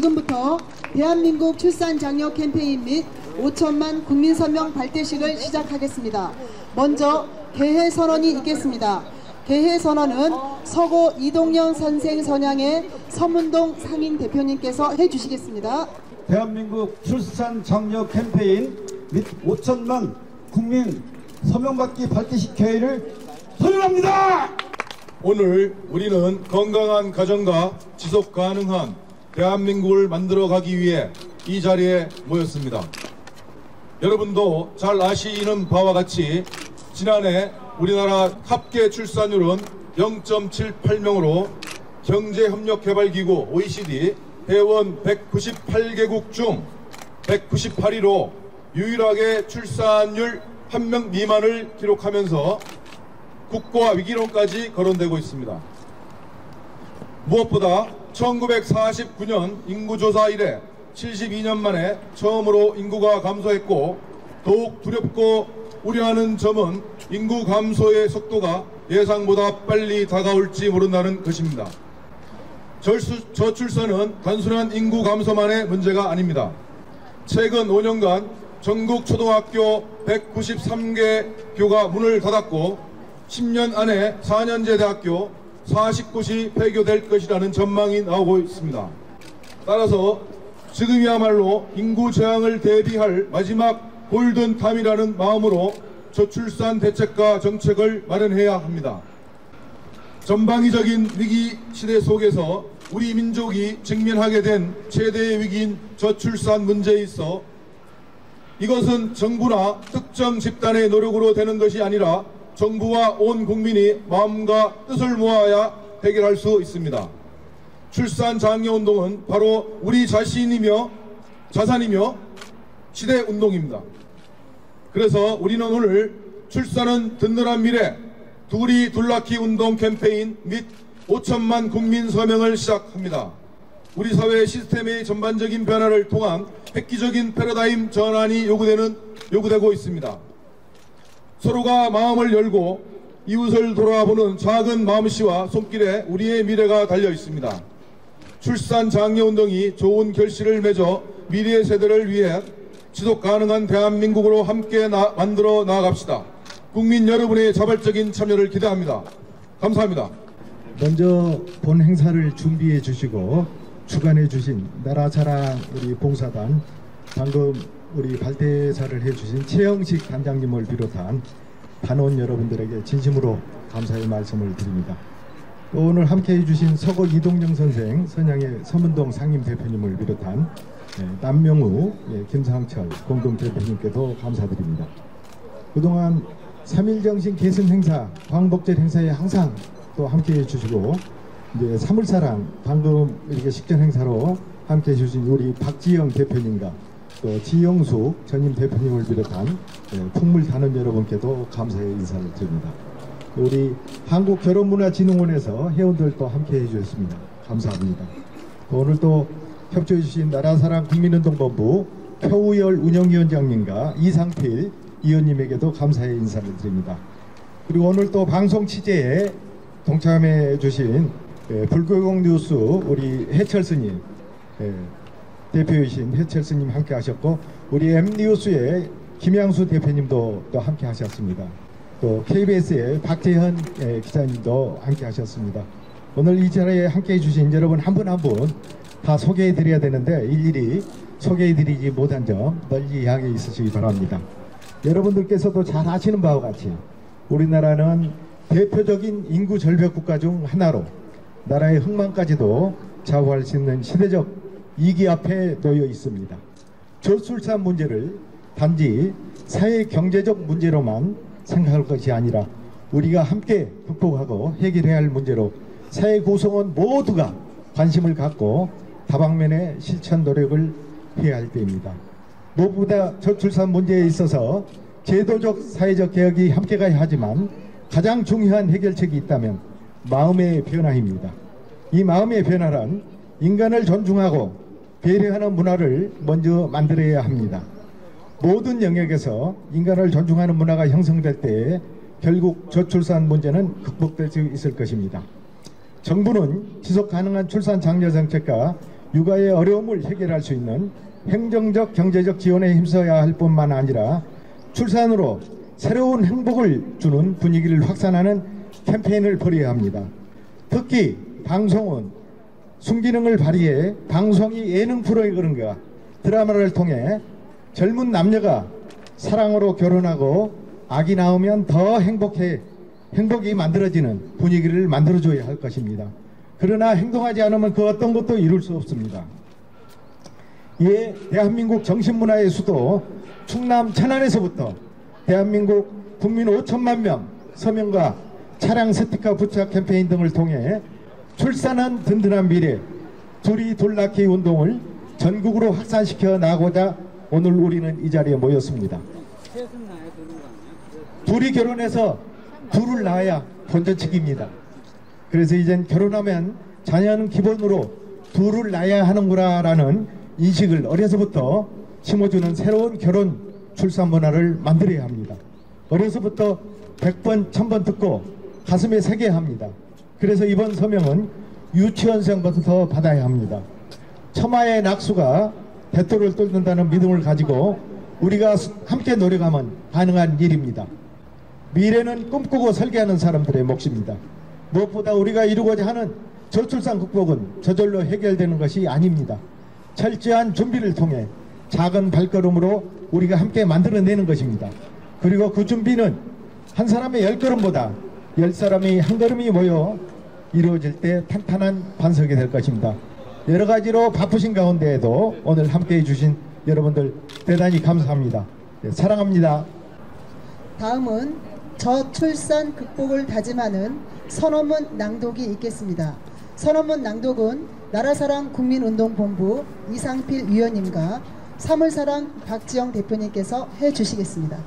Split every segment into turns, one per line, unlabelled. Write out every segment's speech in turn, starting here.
지금부터 대한민국 출산 장려 캠페인 및 5천만 국민 서명 발대식을 시작하겠습니다. 먼저 개회 선언이 있겠습니다. 개회 선언은 서고 이동영 선생 선양의 서문동 상임 대표님께서 해주시겠습니다.
대한민국 출산 장려 캠페인 및 5천만 국민 서명받기 발대식 개회를 선언합니다.
오늘 우리는 건강한 가정과 지속 가능한 대한민국을 만들어가기 위해 이 자리에 모였습니다. 여러분도 잘 아시는 바와 같이 지난해 우리나라 합계 출산율은 0.78명으로 경제협력개발기구 OECD 회원 198개국 중 198위로 유일하게 출산율 1명 미만을 기록하면서 국가 위기론까지 거론되고 있습니다. 무엇보다 1949년 인구조사 이래 72년 만에 처음으로 인구가 감소했고, 더욱 두렵고 우려하는 점은 인구 감소의 속도가 예상보다 빨리 다가올지 모른다는 것입니다. 저출산은 단순한 인구 감소만의 문제가 아닙니다. 최근 5년간 전국 초등학교 193개교가 문을 닫았고 10년 안에 4년제 대학교 40곳이 폐교될 것이라는 전망이 나오고 있습니다. 따라서 지금이야말로 인구 저항을 대비할 마지막 골든타임이라는 마음으로 저출산 대책과 정책을 마련해야 합니다. 전방위적인 위기 시대 속에서 우리 민족이 직면하게 된 최대의 위기인 저출산 문제에 있어 이것은 정부나 특정 집단의 노력으로 되는 것이 아니라 정부와 온 국민이 마음과 뜻을 모아야 해결할 수 있습니다. 출산 장려 운동은 바로 우리 자신이며 자산이며 시대 운동입니다. 그래서 우리는 오늘 출산은 든든한 미래 둘이 둘러키 운동 캠페인 및 5천만 국민 서명을 시작합니다. 우리 사회 시스템의 전반적인 변화를 통한 획기적인 패러다임 전환이 요구되고 있습니다. 서로가 마음을 열고 이웃을 돌아보는 작은 마음씨와 손길에 우리의 미래가 달려 있습니다. 출산 장려 운동이 좋은 결실을 맺어 미래 세대를 위해 지속 가능한 대한민국으로 함께 만들어 나아갑시다. 국민 여러분의 자발적인 참여를 기대합니다. 감사합니다.
먼저 본 행사를 준비해 주시고 주관해 주신 나라사랑 우리 봉사단, 방금 우리 발대사를 해주신 최영식 단장님을 비롯한 단원 여러분들에게 진심으로 감사의 말씀을 드립니다. 또 오늘 함께해 주신 서고 이동영 선생, 선양의 서문동 상임 대표님을 비롯한 남명우, 김상철 공동대표님께도 감사드립니다. 그동안 3.1정신 계승 행사, 광복절 행사에 항상 또 함께해 주시고, 이제 3.1사랑 방금 이렇게 식전 행사로 함께해 주신 우리 박지영 대표님과 또 지영수 전임 대표님을 비롯한 풍물단원 여러분께도 감사의 인사를 드립니다. 우리 한국결혼문화진흥원에서 회원들도 함께해 주셨습니다. 감사합니다. 오늘 또 협조해 주신 나라사랑 국민운동본부 표우열 운영위원장님과 이상필 위원님에게도 감사의 인사를 드립니다. 그리고 오늘 또 방송 취재에 동참해 주신 불교공 뉴스 우리 해철 스님, 대표이신 해철 스님 함께 하셨고, 우리 M뉴스의 김양수 대표님도 또 함께 하셨습니다. 또 KBS의 박재현 기자님도 함께 하셨습니다. 오늘 이 자리에 함께 해주신 여러분 한 분 한 분 다 소개해 드려야 되는데 일일이 소개해 드리지 못한 점 널리 양해 있으시기 바랍니다. 여러분들께서도 잘 아시는 바와 같이 우리나라는 대표적인 인구 절벽 국가 중 하나로 나라의 흥망까지도 좌우할 수 있는 시대적 위기 앞에 놓여 있습니다. 저출산 문제를 단지 사회 경제적 문제로만 생각할 것이 아니라 우리가 함께 극복하고 해결해야 할 문제로 사회 구성원 모두가 관심을 갖고 다방면의 실천 노력을 해야 할 때입니다. 무엇보다 저출산 문제에 있어서 제도적 사회적 개혁이 함께 가야 하지만 가장 중요한 해결책이 있다면 마음의 변화입니다. 이 마음의 변화란 인간을 존중하고 배려하는 문화를 먼저 만들어야 합니다. 모든 영역에서 인간을 존중하는 문화가 형성될 때 결국 저출산 문제는 극복될 수 있을 것입니다. 정부는 지속가능한 출산 장려 정책과 육아의 어려움을 해결할 수 있는 행정적 경제적 지원에 힘써야 할 뿐만 아니라 출산으로 새로운 행복을 주는 분위기를 확산하는 캠페인을 벌여야 합니다. 특히 방송은 순기능을 발휘해 방송이 예능 프로그램과 드라마를 통해 젊은 남녀가 사랑으로 결혼하고 아기 낳으면 더 행복이 만들어지는 분위기를 만들어줘야 할 것입니다. 그러나 행동하지 않으면 그 어떤 것도 이룰 수 없습니다. 이에 대한민국 정신문화의 수도 충남 천안에서부터 대한민국 국민 5천만 명 서명과 차량 스티커 부착 캠페인 등을 통해 출산은 든든한 미래, 둘이 둘 낳기 운동을 전국으로 확산시켜 나가고자 오늘 우리는 이 자리에 모였습니다. 둘이 결혼해서 둘을 낳아야 본전치기입니다. 그래서 이젠 결혼하면 자녀는 기본으로 둘을 낳아야 하는구나 라는 인식을 어려서부터 심어주는 새로운 결혼 출산 문화를 만들어야 합니다. 어려서부터 100번 1000번 듣고 가슴에 새겨야 합니다. 그래서 이번 서명은 유치원생부터 받아야 합니다. 처마의 낙수가 대토를 뚫는다는 믿음을 가지고 우리가 함께 노력하면 가능한 일입니다. 미래는 꿈꾸고 설계하는 사람들의 몫입니다. 무엇보다 우리가 이루고자 하는 저출산 극복은 저절로 해결되는 것이 아닙니다. 철저한 준비를 통해 작은 발걸음으로 우리가 함께 만들어내는 것입니다. 그리고 그 준비는 한 사람의 10걸음보다 10사람이 한 걸음이 모여 이루어질 때 탄탄한 반석이 될 것입니다. 여러 가지로 바쁘신 가운데에도 오늘 함께해 주신 여러분들 대단히 감사합니다. 네, 사랑합니다.
다음은 저출산 극복을 다짐하는 선언문 낭독이 있겠습니다. 선언문 낭독은 나라사랑 국민운동본부 이상필 위원님과 사물사랑 박지영 대표님께서 해주시겠습니다.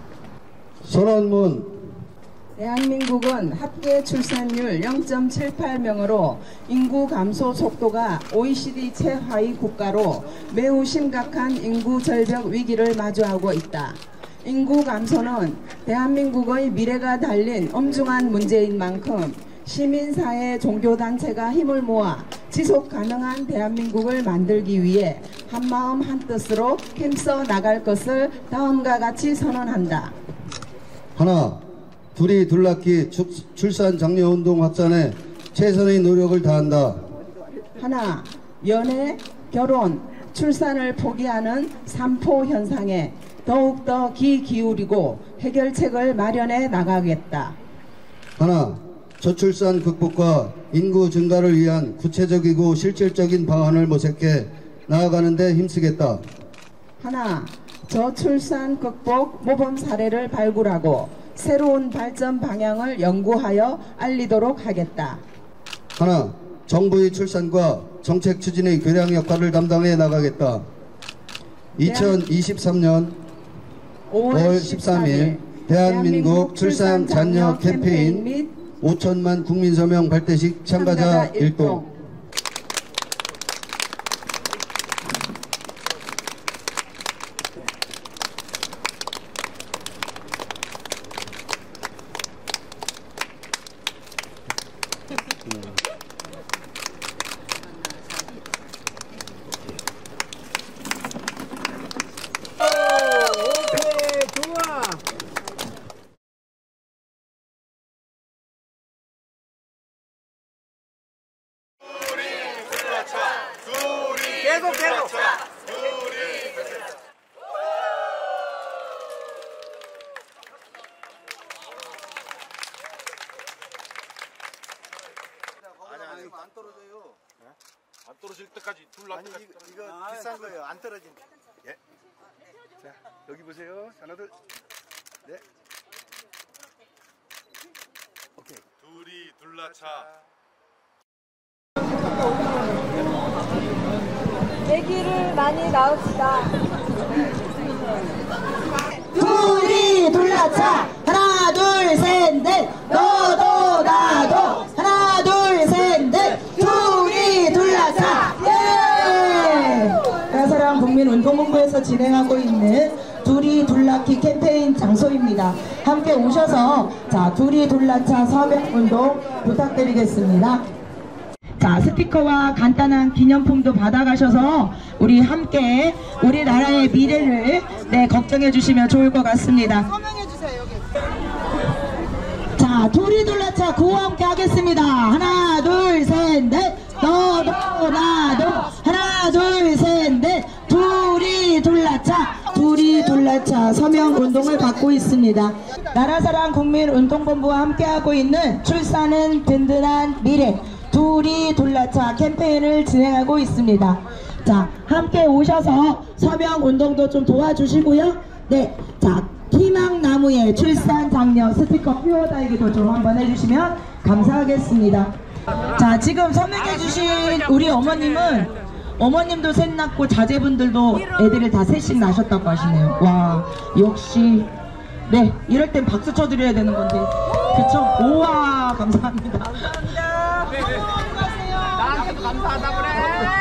선언문.
대한민국은 합계 출산율 0.78명으로 인구 감소 속도가 OECD 최하위 국가로 매우 심각한 인구 절벽 위기를 마주하고 있다. 인구 감소는 대한민국의 미래가 달린 엄중한 문제인 만큼 시민사회 종교단체가 힘을 모아 지속가능한 대한민국을 만들기 위해 한마음 한뜻으로 힘써 나갈 것을 다음과 같이 선언한다.
하나, 둘이 둘 낳기 출산 장려운동 확산에 최선의 노력을 다한다.
하나, 연애, 결혼, 출산을 포기하는 산포 현상에 더욱더 귀 기울이고 해결책을 마련해 나가겠다.
하나, 저출산 극복과 인구 증가를 위한 구체적이고 실질적인 방안을 모색해 나아가는 데 힘쓰겠다.
하나, 저출산 극복 모범 사례를 발굴하고 새로운 발전 방향을 연구하여 알리도록 하겠다.
하나, 정부의 출산과 정책 추진의 교량 역할을 담당해 나가겠다. 2023년 5월 13일 대한민국 출산 잔여 캠페인 및 5천만 국민 서명 발대식 참가자 일동.
안 떨어져요. 안 떨어질 때까지 둘 때까지. 이거 비싼 거예요. 안 떨어진. 예. 자, 여기 보세요. 하나 둘. 네. 오케이. 둘이 둘라차.
아기를 많이 낳읍시다.
둘이 둘라차 하나 둘 셋 넷 너도 나도 하나 둘 셋 넷 둘이 둘라차 예! 나사랑 국민운동본부에서 진행하고 있는 둘이 둘낳기 캠페인 장소입니다. 함께 오셔서 자 둘이 둘라차 서명운동 부탁드리겠습니다.
자, 스티커와 간단한 기념품도 받아가셔서 우리 함께 우리나라의 미래를 걱정해 주시면 좋을 것 같습니다.
서명해 주세요. 여기.
자, 둘이 둘러차 구호 함께 하겠습니다. 하나 둘 셋 넷. 너도 나도 하나 둘 셋 넷. 둘이 둘러차 서명 운동을 받고 있습니다. 나라사랑 국민운동본부와 함께하고 있는 출산은 든든한 미래 둘이 둘러차 캠페인을 진행하고 있습니다. 자, 함께 오셔서 서명 운동도 좀 도와주시고요. 네, 자, 희망나무의 출산 장려 스티커 피워달기도 좀 한번 해주시면 감사하겠습니다. 자, 지금 서명해주신 우리 어머님도 셋 낳고 자제분들도 애들을 다 셋씩 낳으셨다고 하시네요. 와, 역시 네, 이럴 땐 박수 쳐드려야 되는 건데 그쵸? 우와, 감사합니다.
나한테도 감사하다 그래.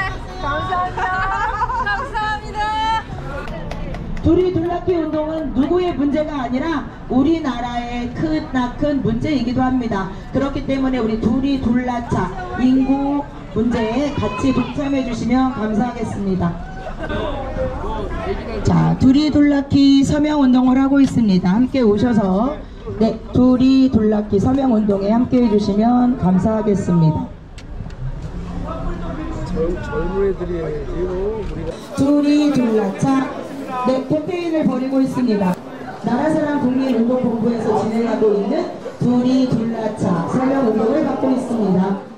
감사합니다.
둘이 둘러기 운동은 누구의 문제가 아니라 우리나라의 크나큰 문제이기도 합니다. 그렇기 때문에 우리 둘이 둘러차 인구 문제에 같이 동참해 주시면 감사하겠습니다. 자, 둘이 둘러기 서명 운동을 하고 있습니다. 함께 오셔서 네, 둘이 둘러기 서명 운동에 함께 해주시면 감사하겠습니다.
젊은 애들이
둘이 둘러차 네, 캠페인을 벌이고 있습니다. 나라사랑 국민운동본부에서 진행하고 있는 둘이 둘러차 서명 운동을 받고 있습니다.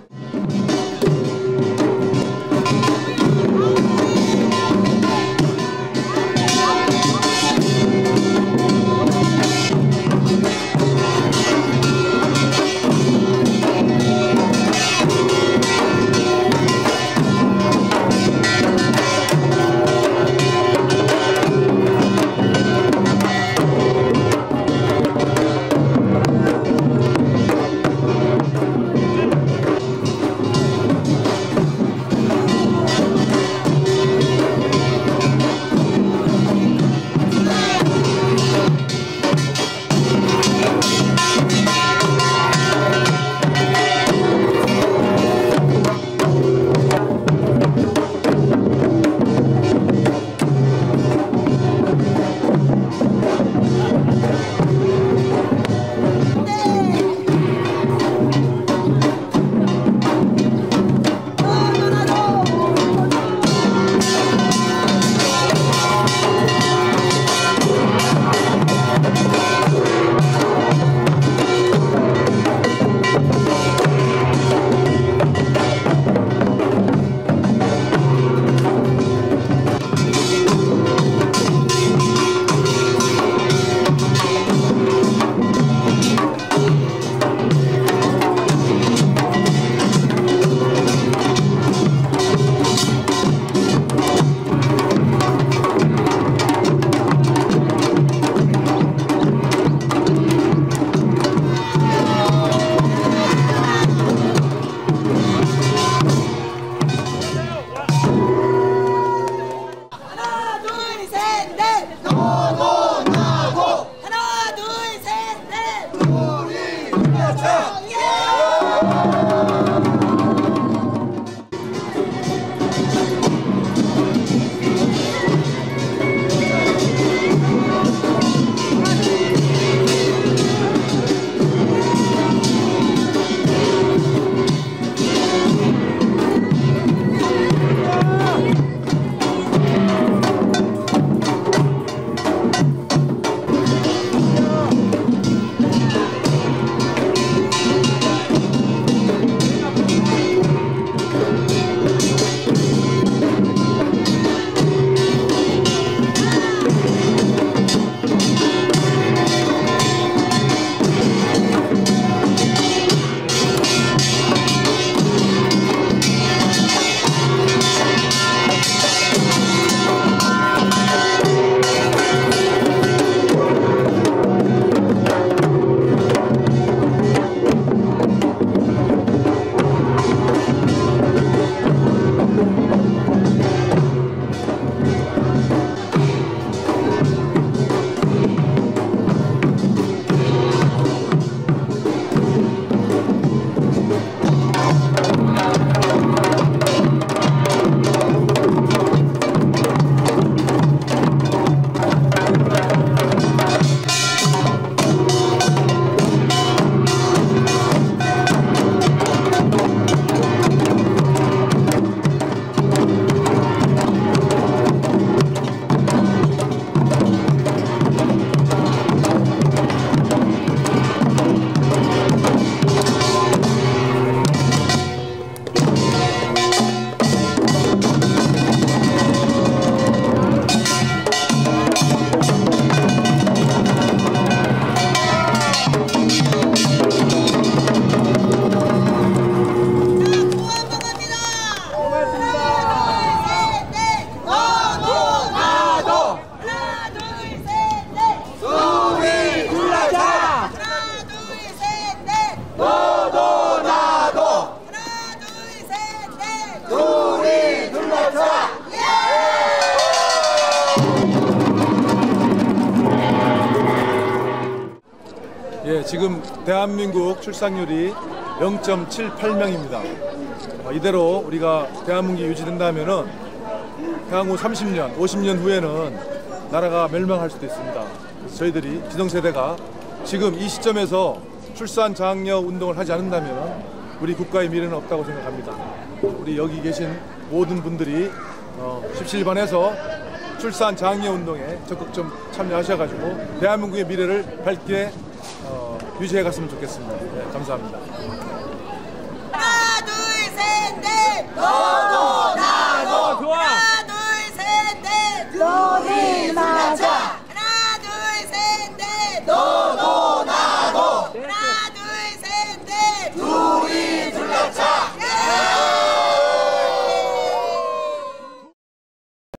예, 지금 대한민국 출산율이 0.78명입니다. 이대로 우리가 대한민국이 유지된다면은 향후 30년, 50년 후에는 나라가 멸망할 수도 있습니다. 그래서 저희들이 기성세대가 지금 이 시점에서 출산 장려 운동을 하지 않는다면 우리 국가의 미래는 없다고 생각합니다. 우리 여기 계신 모든 분들이 17번에서 출산 장려 운동에 적극 좀 참여하셔가지고 대한민국의 미래를 밝게 유지해 갔으면 좋겠습니다. 네, 감사합니다.
하나 둘 셋 넷 너도 나도 좋아 하나 둘 셋 넷 너도